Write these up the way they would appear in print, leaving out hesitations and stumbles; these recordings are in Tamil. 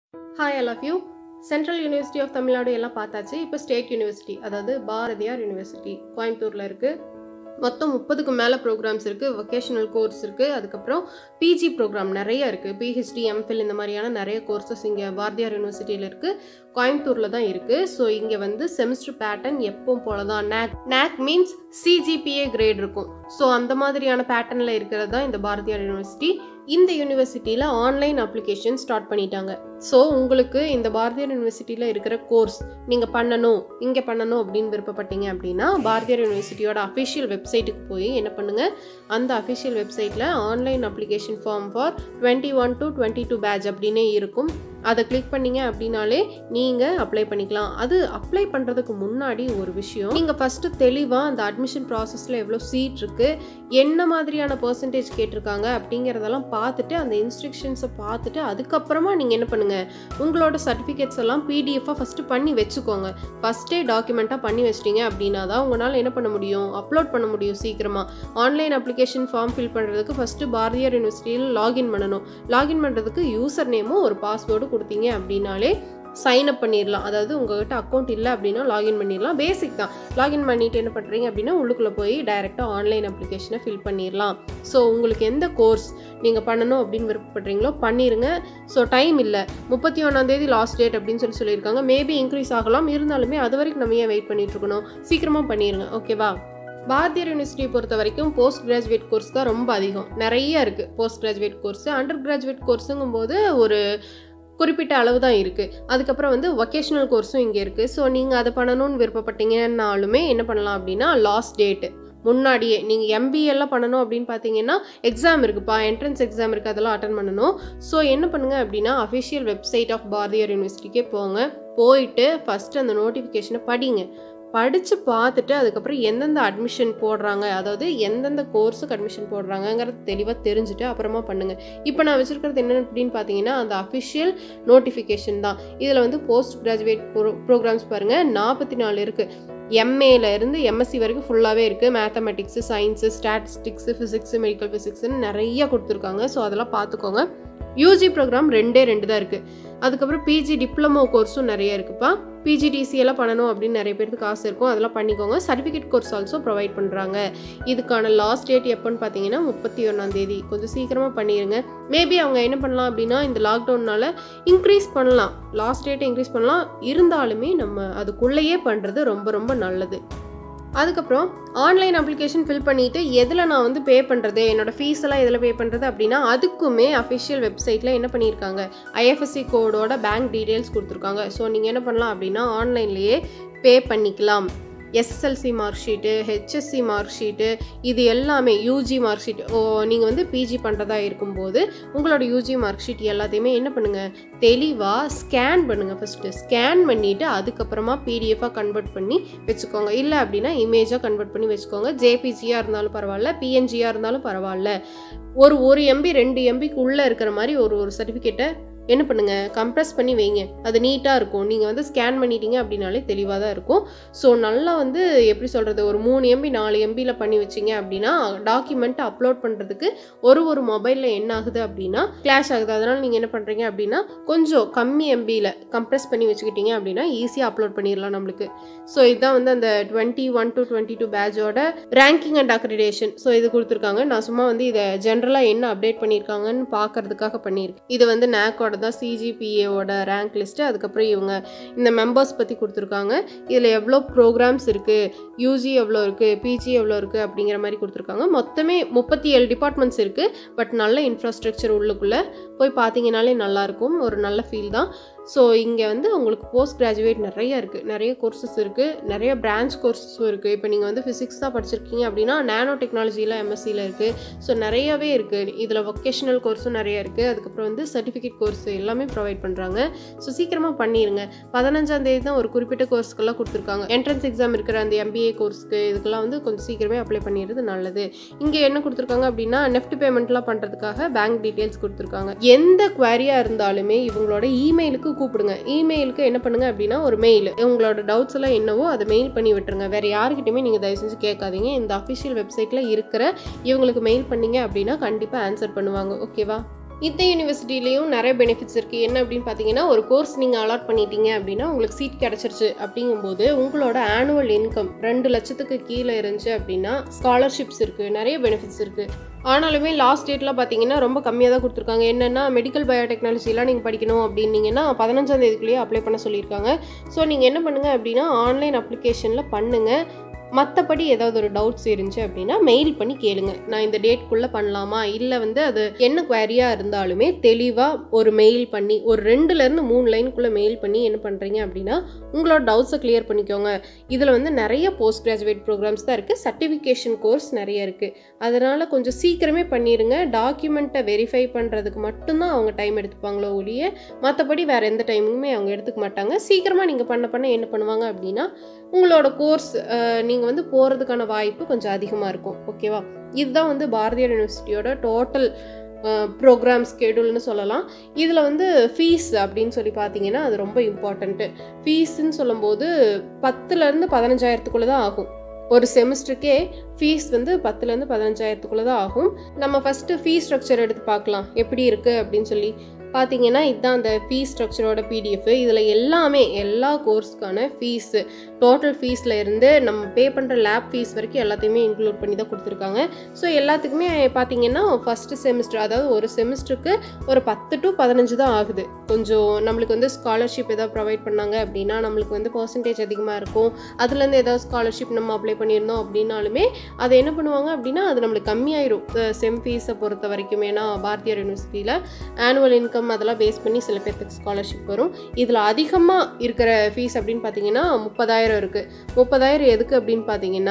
Hi all of you. Central University of Tamil Nadu எல்லாம் பார்த்தாச்சு. இப்போ ஸ்டேட் யூனிவர்சிட்டி, அதாவது பாரதியார் யூனிவர்சிட்டி கோயம்புத்தூர்ல இருக்கு. மொத்தம் 30க்கு மேலே ப்ரோக்ராம்ஸ் இருக்குது. வொகேஷனல் கோர்ஸ் இருக்குது. அதுக்கப்புறம் பிஜி ப்ரோக்ராம் நிறைய இருக்குது. பிஹெச்டி, எம்ஃபில் இந்த மாதிரியான நிறைய கோர்சஸ் இங்கே பாரதியார் யூனிவர்சிட்டியில் இருக்குது. கோயம்புத்தூரில் தான் இருக்குது. ஸோ இங்கே வந்து செமிஸ்டர் பேட்டர்ன் எப்பவும் போல தான். நேக் மீன்ஸ் சிஜிபிஏ கிரேட் இருக்கும். ஸோ அந்த மாதிரியான பேட்டர்னில் இருக்கிறது தான் இந்த பாரதியார் யூனிவர்சிட்டி. இந்த யூனிவர்சிட்டியில் ஆன்லைன் அப்ளிகேஷன் ஸ்டார்ட் பண்ணிட்டாங்க. ஸோ உங்களுக்கு இந்த பாரதியார் யூனிவர்சிட்டியில் இருக்கிற கோர்ஸ் நீங்கள் இங்கே பண்ணணும் அப்படின்னு விருப்பப்பட்டீங்க அப்படின்னா பாரதியார் யூனிவர்சிட்டியோட அஃபிஷியல் வெப்சைட்டுக்கு போய் என்ன பண்ணுங்கள், அந்த அஃபிஷியல் வெப்சைட்டில் online application form for 21 to 22 batch அப்படின்னே இருக்கும். அதை கிளிக் பண்ணிங்க அப்படின்னாலே நீங்கள் அப்ளை பண்ணிக்கலாம். அது அப்ளை பண்ணுறதுக்கு முன்னாடி ஒரு விஷயம், நீங்கள் ஃபஸ்ட்டு தெளிவாக அந்த அட்மிஷன் ப்ராசஸில் எவ்வளோ சீட் இருக்குது, என்ன மாதிரியான பர்சன்டேஜ் கேட்டிருக்காங்க அப்படிங்கிறதெல்லாம் பார்த்துட்டு அந்த இன்ஸ்ட்ரக்ஷன்ஸை பார்த்துட்டு அதுக்கப்புறமா நீங்கள் என்ன பண்ணுங்கள், உங்களோட சர்டிஃபிகேட்ஸ் எல்லாம் பிடிஎஃபாக ஃபஸ்ட்டு பண்ணி வச்சுக்கோங்க. ஃபஸ்ட்டே டாக்குமெண்ட்டாக பண்ணி வச்சிட்டிங்க அப்படின்னா தான் உங்களால் என்ன பண்ண முடியும், அப்லோட் பண்ண முடியும் சீக்கிரமாக. ஆன்லைன் அப்ளிகேஷன் ஃபார்ம் ஃபில் பண்ணுறதுக்கு ஃபஸ்ட்டு பாரதியார் யூனிவர்சிட்டியில் லாகின் பண்ணணும். லாகின் பண்ணுறதுக்கு யூசர் நேமும் ஒரு பாஸ்வேர்டு கொடுத்தீங்க அப்படின்னாலே சைன் அப் பண்ணிடலாம். அதாவது உங்கள்கிட்ட அக்கௌண்ட் இல்லை அப்படின்னா லாகின் பண்ணிடலாம். பேசிக் தான். லாகின் பண்ணிட்டு என்ன பண்ணுறீங்க அப்படின்னா உள்ளுக்குள்ளே போய் டைரெக்டாக ஆன்லைன் அப்ளிகேஷனை ஃபில் பண்ணிடலாம். ஸோ உங்களுக்கு எந்த கோர்ஸ் நீங்கள் பண்ணணும் அப்படின்னு விருப்பப்படுறீங்களோ பண்ணிடுங்க. ஸோ டைம் இல்லை, 31 லாஸ்ட் டேட் அப்படின்னு சொல்லியிருக்காங்க. மேபி இன்க்ரீஸ் ஆகலாம். இருந்தாலுமே அது வரைக்கும் நம்ம ஏன் வெயிட் பண்ணிட்டு இருக்கணும், சீக்கிரமாக பண்ணிடுங்க. ஓகேவா? பாரதியார் யூனிவர்சிட்டியை பொறுத்த வரைக்கும் போஸ்ட் கிராஜுவேட் கோர்ஸ் தான் ரொம்ப அதிகம். நிறைய இருக்குது post graduate course. Under graduate கோர்ஸுங்கும் போது ஒரு குறிப்பிட்ட அளவு தான் இருக்குது. அதுக்கப்புறம் வந்து வொகேஷனல் கோர்ஸும் இங்கே இருக்குது. ஸோ நீங்கள் அதை பண்ணணும்னு விருப்பப்பட்டீங்கன்னாலுமே என்ன பண்ணலாம் அப்படின்னா லாஸ்ட் டேட்டு முன்னாடியே நீங்கள் எம்பிஏலாம் பண்ணணும் அப்படின்னு பார்த்தீங்கன்னா எக்ஸாம் இருக்குப்பா, என்ட்ரன்ஸ் எக்ஸாம் இருக்குது, அதெல்லாம் அட்டன் பண்ணணும். ஸோ என்ன பண்ணுங்கள் அப்படின்னா அஃபிஷியல் வெப்சைட் ஆஃப் பாரதியார் யூனிவர்சிட்டிக்கே போயிட்டு ஃபஸ்ட்டு அந்த நோட்டிஃபிகேஷனை படித்து பார்த்துட்டு அதுக்கப்புறம் எந்தெந்த அட்மிஷன் போடுறாங்க, அதாவது எந்தெந்த கோர்ஸுக்கு அட்மிஷன் போடுறாங்கங்கிறது தெளிவாக தெரிஞ்சுட்டு அப்புறமா பண்ணுங்கள். இப்போ நான் வச்சுருக்கிறது என்ன அப்படின்னு பார்த்தீங்கன்னா அந்த அஃபிஷியல் நோட்டிஃபிகேஷன் தான். இதில் வந்து போஸ்ட் கிராஜுவேட் ப்ரோக்ராம்ஸ் பாருங்கள் 44 இருக்குது. எம்ஏல இருந்து எம்எஸ்சி வரைக்கும் ஃபுல்லாகவே இருக்குது. Mathematics, science, statistics, physics, medical ஃபிசிக்ஸ்னு நிறைய கொடுத்துருக்காங்க. ஸோ அதெல்லாம் பார்த்துக்கோங்க. யூஜி ப்ரோக்ராம் 2 தான் இருக்குது. அதுக்கப்புறம் பிஜி டிப்ளமோ கோர்ஸும் நிறைய இருக்குப்பா. பிஜிடிசி எல்லாம் பண்ணணும் அப்படின்னு நிறைய பேருக்கு காசு இருக்கும், அதெல்லாம் பண்ணிக்கோங்க. சர்டிஃபிகேட் கோர்ஸ் ஆல்சோ ப்ரொவைட் பண்ணுறாங்க. இதுக்கான லாஸ்ட் டேட் எப்போன்னு பார்த்தீங்கன்னா 31 கொஞ்சம் சீக்கிரமாக பண்ணிடுங்க. மேபி அவங்க என்ன பண்ணலாம் அப்படின்னா இந்த லாக்டவுன்னால இன்க்ரீஸ் பண்ணலாம், லாஸ்ட் டேட்டை இன்க்ரீஸ் பண்ணலாம். இருந்தாலுமே நம்ம அதுக்குள்ளேயே பண்ணுறது ரொம்ப ரொம்ப நல்லது. அதுக்கப்புறம் ஆன்லைன் அப்ளிகேஷன் ஃபில் பண்ணிவிட்டு எதில் நான் வந்து பே பண்ணுறது, என்னோடய ஃபீஸ் எல்லாம் எதில் பே பண்ணுறது அப்படின்னா அதுக்குமே அஃபிஷியல் வெப்சைட்டில் என்ன பண்ணியிருக்காங்க, ஐஎஃப்எஸ்சி கோடோட பேங்க் டீட்டெயில்ஸ் கொடுத்துருக்காங்க. ஸோ நீங்கள் என்ன பண்ணலாம் அப்படின்னா ஆன்லைன்லேயே பே பண்ணிக்கலாம். SSLC mark sheet, HSC mark sheet, இது எல்லாமே யூஜி மார்க் ஷீட். நீங்கள் வந்து பிஜி பண்ணுறதா இருக்கும்போது உங்களோட யூஜி மார்க் ஷீட் எல்லாத்தையுமே என்ன பண்ணுங்கள், தெளிவாக ஸ்கேன் பண்ணுங்கள். ஃபஸ்ட்டு ஸ்கேன் பண்ணிவிட்டு அதுக்கப்புறமா பிடிஎஃபாக கன்வெர்ட் பண்ணி வச்சுக்கோங்க. இல்லை அப்படின்னா இமேஜாக கன்வெர்ட் பண்ணி வச்சுக்கோங்க. ஜேபிஜியாக இருந்தாலும் பரவாயில்ல, பிஎன்ஜியாக இருந்தாலும் பரவாயில்ல. ஒரு எம்பி 2 எம்பிக்கு உள்ளே இருக்கிற மாதிரி ஒரு சர்டிஃபிகேட்டை என்ன பண்ணுங்கள், கம்ப்ரெஸ் பண்ணி வைங்க. அது நீட்டாக இருக்கும். நீங்கள் வந்து ஸ்கேன் பண்ணிட்டீங்க அப்படின்னாலே தெளிவாக தான் இருக்கும். ஸோ நல்லா வந்து எப்படி சொல்கிறது, ஒரு 3 எம்பி 4 எம்பியில் பண்ணி வச்சிங்க அப்படின்னா டாக்குமெண்ட்டை அப்லோட் பண்ணுறதுக்கு ஒரு மொபைலில் என்ன ஆகுது அப்படின்னா கிளாஷ் ஆகுது. அதனால் நீங்கள் என்ன பண்ணுறீங்க அப்படின்னா கொஞ்சம் கம்மி எம்பியில் கம்ப்ரெஸ் பண்ணி வச்சுக்கிட்டீங்க அப்படின்னா ஈஸியாக அப்லோட் பண்ணிடலாம் நம்மளுக்கு. ஸோ இதுதான் வந்து அந்த 21 to 22 பேட்சோட ரேங்கிங் அண்ட் அக்ரிடேஷன். ஸோ இது கொடுத்துருக்காங்க. நான் சும்மா வந்து இதை ஜென்ரலாக என்ன அப்டேட் பண்ணியிருக்காங்கன்னு பார்க்கறதுக்காக பண்ணியிருக்கேன். இது வந்து நேக்கோட தான் சிஜிபிஏவோட ரேங்க் லிஸ்ட்டு. அதுக்கப்புறம் இவங்க இந்த மெம்பர்ஸ் பற்றி கொடுத்துருக்காங்க. இதில் எவ்வளோ ப்ரோக்ராம்ஸ் இருக்குது, யூஜி எவ்வளோ இருக்குது, பிஜி எவ்வளோ இருக்குது அப்படிங்கிற மாதிரி கொடுத்துருக்காங்க. மொத்தமே 37 டிபார்ட்மெண்ட்ஸ் இருக்குது. பட் நல்ல இன்ஃப்ராஸ்ட்ரக்சர் உள்ளுக்குள்ளே போய் பார்த்தீங்கனாலே நல்லாயிருக்கும். ஒரு நல்ல ஃபீல் தான். ஸோ இங்கே வந்து உங்களுக்கு போஸ்ட் கிராஜுவேட் நிறைய இருக்குது, நிறைய கோர்சஸ் இருக்குது, நிறைய பிரான்ச் கோர்ஸஸும் இருக்குது. இப்போ நீங்கள் வந்து ஃபிசிக்ஸ் தான் படிச்சிருக்கீங்க அப்படின்னா நானோ டெக்னாலஜியில் எம்எஸ்சியில் இருக்குது. ஸோ நிறையவே இருக்குது. இதில் வொகேஷனல் கோர்ஸும் நிறைய இருக்குது. அதுக்கப்புறம் வந்து சர்டிஃபிகேட் கோர்ஸ் எல்லாமே ப்ரொவைட் பண்ணுறாங்க. ஸோ சீக்கிரமாக பண்ணிடுங்க. 15 தான் ஒரு குறிப்பிட்ட கோர்ஸ்க்கெல்லாம் கொடுத்துருக்காங்க. என்ட்ரன்ஸ் எக்ஸாம் இருக்கிற அந்த எம்பிஏ கோர்ஸ்க்கு இதுக்கெல்லாம் வந்து கொஞ்சம் சீக்கிரமே அப்ளை பண்ணிடுறது நல்லது. இங்கே என்ன கொடுத்துருக்காங்க அப்படின்னா நெஃப்ட் பேமெண்ட்லாம் பண்ணுறதுக்காக பேங்க் டீட்டெயில்ஸ் கொடுத்துருக்காங்க. எந்த குவாரியாக இருந்தாலுமே இவங்களோட இமெயிலுக்கு கூப்பிடுங்க. இமெயிலுக்கு என்ன பண்ணுங்க அப்படின்னா ஒரு மெயில், உங்களோட டவுட்ஸ் எல்லாம் என்னவோ அதை மெயில் பண்ணி விட்டுருங்க. வேற யாருக்கிட்டையுமே நீங்கள் தயவு செஞ்சு கேட்காதீங்க. இந்த அஃபிஷியல் வெப்சைட்டில் இருக்கிற இவங்களுக்கு மெயில் பண்ணீங்க அப்படின்னா கண்டிப்பாக ஆன்சர் பண்ணுவாங்க. ஓகேவா? இந்த யூனிவர்சிட்டிலையும் நிறைய பெனிஃபிட்ஸ் இருக்குது. என்ன அப்படின்னு பார்த்தீங்கன்னா, ஒரு கோர்ஸ் நீங்கள் அலாட் பண்ணிட்டீங்க அப்படின்னா உங்களுக்கு சீட் கிடச்சிருச்சு அப்படிங்கும்போது உங்களோட ஆனுவல் இன்கம் 2 லட்சத்துக்கு கீழே இருந்துச்சு அப்படின்னா ஸ்காலர்ஷிப்ஸ் இருக்குது, நிறைய பெனிஃபிட்ஸ் இருக்குது. ஆனாலுமே லாஸ்ட் டேட்லாம் பார்த்தீங்கன்னா ரொம்ப கம்மியாக தான் கொடுத்துருக்காங்க. என்னென்னா மெடிக்கல் பயோடெக்னாலஜிலாம் நீங்கள் படிக்கணும் அப்படின்னீங்கன்னா 15ஆம் தேதிக்குள்ளேயே அப்ளை பண்ண சொல்லியிருக்காங்க. ஸோ நீங்கள் என்ன பண்ணுங்கள் அப்படின்னா ஆன்லைன் அப்ளிகேஷனில் பண்ணுங்கள். மற்றபடி ஏதாவது ஒரு டவுட்ஸ் இருந்துச்சு அப்படின்னா மெயில் பண்ணி கேளுங்க. நான் இந்த டேட்குள்ளே பண்ணலாமா, இல்லை அது என்ன குவாரியாக இருந்தாலுமே தெளிவாக ஒரு மெயில் பண்ணி ஒரு 2லேருந்து 3 லைனுக்குள்ளே மெயில் பண்ணி என்ன பண்ணுறீங்க அப்படின்னா உங்களோட டவுட்ஸை கிளியர் பண்ணிக்கோங்க. இதில் நிறைய போஸ்ட் கிராஜுவேட் ப்ரோக்ராம்ஸ் தான் இருக்குது, சர்டிஃபிகேஷன் கோர்ஸ் நிறைய இருக்குது. அதனால் கொஞ்சம் சீக்கிரமே பண்ணிடுங்க. டாக்குமெண்ட்டை வெரிஃபை பண்ணுறதுக்கு மட்டும்தான் அவங்க டைம் எடுத்துப்பாங்களோ ஒழிய மற்றபடி வேறு எந்த டைமுமே அவங்க எடுத்துக்க மாட்டாங்க. சீக்கிரமாக நீங்கள் பண்ண என்ன பண்ணுவாங்க அப்படின்னா உங்களோட கோர்ஸ் நீங்கள் போகிறதுக்கான வாய்ப்பு கொஞ்சம் அதிகமாக இருக்கும். ஓகேவா? இதுதான் பாரதியார் யூனிவர்சிட்டியோட டோட்டல் ப்ரோக்ராம் ஸ்கெடியூல்னு சொல்லலாம். இதில் ஃபீஸ் அப்படின்னு சொல்லி பார்த்தீங்கன்னா அது ரொம்ப இம்பார்ட்டண்ட்டு. ஃபீஸ்ன்னு சொல்லும்போது 10,000லேருந்து 15,000க்குள்ளே தான் ஆகும். ஒரு செமிஸ்டருக்கே ஃபீஸ் 10,000லேருந்து 15,000க்குள்ளே தான் ஆகும். நம்ம ஃபஸ்ட்டு ஃபீஸ் ஸ்ட்ரக்சர் எடுத்து பார்க்கலாம் எப்படி இருக்குது அப்படின்னு சொல்லி பார்த்தீங்கன்னா. இதுதான் அந்த ஃபீஸ் ஸ்ட்ரக்சரோட PDF. இதில் எல்லா கோர்ஸ்க்கான ஃபீஸு டோட்டல் ஃபீஸில் இருந்து நம்ம பே பண்ணுற லேப் ஃபீஸ் வரைக்கும் எல்லாத்தையுமே இன்க்ளூட் பண்ணி தான் கொடுத்துருக்காங்க. ஸோ எல்லாத்துக்குமே பார்த்தீங்கன்னா ஃபஸ்ட்டு செமிஸ்டர், அதாவது ஒரு செமிஸ்டருக்கு ஒரு 10 to 15 தான் ஆகுது. கொஞ்சம் நம்மளுக்கு ஸ்காலர்ஷிப் ஏதாவது ப்ரொவைட் பண்ணாங்க அப்படின்னா நம்மளுக்கு பர்சன்டேஜ் அதிகமாக இருக்கும். அதுலேருந்து ஏதாவது ஸ்காலர்ஷிப் நம்ம அப்ளை பண்ணியிருந்தோம் அப்படின்னாலுமே அதை என்ன பண்ணுவாங்க அப்படின்னா அது நம்மளுக்கு கம்மியாயிரும் செம் ஃபீஸை பொறுத்த வரைக்கும். ஏன்னா பாரதியார் யூனிவர்சிட்டியில் ஆனுவல் இன்கம் அதெல்லாம் பேஸ் பண்ணி சில பேருக்கு ஸ்காலர்ஷிப் வரும். இதில் அதிகமாக இருக்கிற ஃபீஸ் அப்படின்னு பார்த்தீங்கன்னா 30,000 இருக்குது. 30,000 எதுக்கு அப்படின்னு பார்த்தீங்கன்னா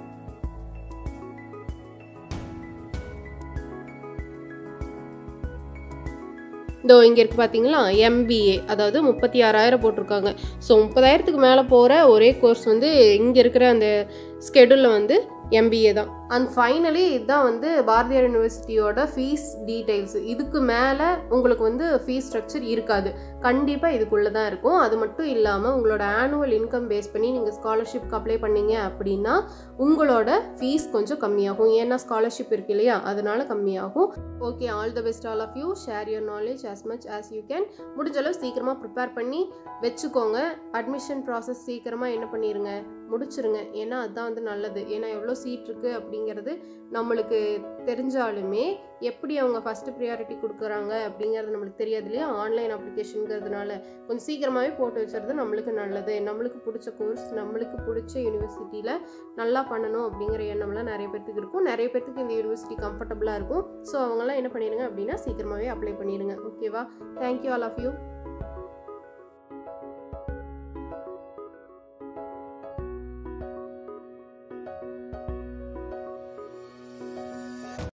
இங்கே இருக்குது பார்த்தீங்களா, MBA, அதாவது 36,000 போட்டிருக்காங்க. ஸோ 30,000க்கு மேலே போகிற ஒரே கோர்ஸ் இங்கே இருக்கிற அந்த ஸ்கெடியூலில் MBA தான். அண்ட் ஃபைனலி இதுதான் பாரதியார் யூனிவர்சிட்டியோட ஃபீஸ் டீட்டெயில்ஸ். இதுக்கு மேலே உங்களுக்கு ஃபீஸ் ஸ்ட்ரக்சர் இருக்காது, கண்டிப்பாக இதுக்குள்ளே தான் இருக்கும். அது மட்டும் இல்லாமல் உங்களோட ஆனுவல் இன்கம் பேஸ் பண்ணி நீங்கள் ஸ்காலர்ஷிப்க்கு அப்ளை பண்ணீங்க அப்படின்னா உங்களோட ஃபீஸ் கொஞ்சம் கம்மியாகும். ஏன்னா ஸ்காலர்ஷிப் இருக்கு இல்லையா, அதனால கம்மியாகும். Okay, all the best all of you. Share your knowledge as much as you can. முடிஞ்ச அளவு சீக்கிரமாக ப்ரிப்பேர் பண்ணி வச்சுக்கோங்க. அட்மிஷன் ப்ராசஸ் சீக்கிரமாக என்ன பண்ணிடுங்க, முடிச்சிருங்க. ஏன்னா அதுதான் நல்லது. ஏன்னா எவ்வளோ சீட் இருக்குது அப்படிங்கிறது நம்மளுக்கு தெரிஞ்சாலுமே எப்படி அவங்க ஃபஸ்ட்டு ப்ரியாரிட்டி கொடுக்குறாங்க அப்படிங்கிறது நம்மளுக்கு தெரியாது இல்லையா. ஆன்லைன் அப்ளிகேஷனுங்கிறதுனால கொஞ்சம் சீக்கிரமாகவே போட்டு வச்சுறது நம்மளுக்கு நல்லது. நம்மளுக்கு பிடிச்ச கோர்ஸ் நம்மளுக்கு பிடிச்ச யூனிவர்சிட்டியில் நல்லா பண்ணணும் அப்படிங்கிற எண்ணம்லாம் நிறைய பேர்த்துக்கு இருக்கும். நிறைய பேர்த்துக்கு இந்த யூனிவர்சிட்டி கம்ஃபர்டபுளாக இருக்கும். ஸோ அவங்கெல்லாம் என்ன பண்ணிடுங்க அப்படின்னா சீக்கிரமாகவே அப்ளை பண்ணிடுங்க. ஓகேவா? Thank you all of you.